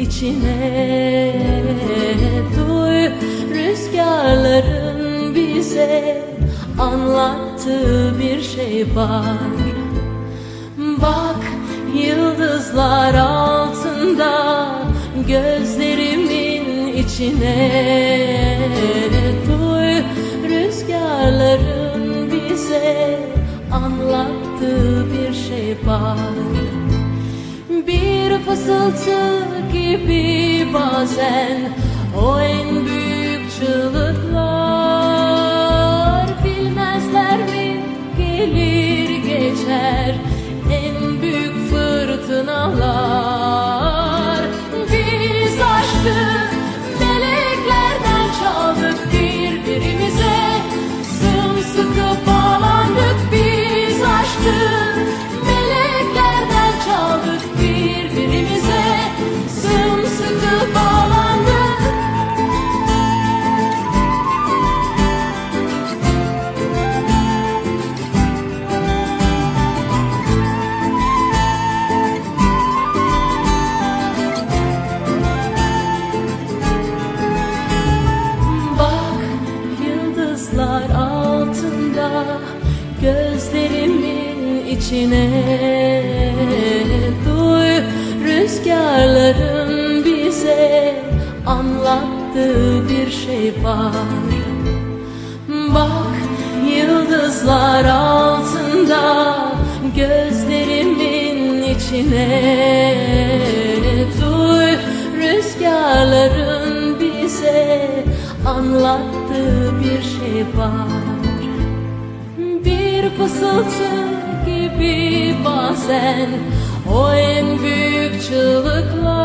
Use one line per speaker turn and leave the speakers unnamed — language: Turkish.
içine. Duy, rüzgarların bize anlattığı bir şey var. Bak, yıldızlar altında gözlerimin içine. Duy, rüzgarların bize anlattığı bir şey var. Bir fısıltı gibi bazen o en büyük çığlıklar. Bilmezler mi gelir geçer en büyük fırtınalar. Biz aşkı meleklerden çaldık birbirimize, sımsıkı bağlandık. Biz aşkı meleklerden çaldık birbirimize, sımsıkı bağlandık. Bak, yıldızlar altında gözlerimin içine. Duy, rüzgarların bize anlattığı bir şey var. Bak, yıldızlar altında gözlerimin içine. Duy, rüzgarların bize anlattığı bir şey var. Bir fısıltı gibi bazen o en büyük çığlıklar.